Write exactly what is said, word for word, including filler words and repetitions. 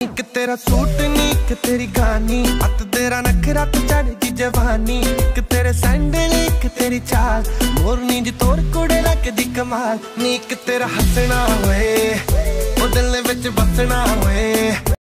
एक तेरा सूट नी एक तेरी गानी अत तेरा नखरा तो चढ़ी जवानी एक तेरे सैंडल एक तेरी चाल मोरनी जी तोर कुड़े लगदी कमाल नी एक तेरा हसना होए ओ दिल विच बसना होए।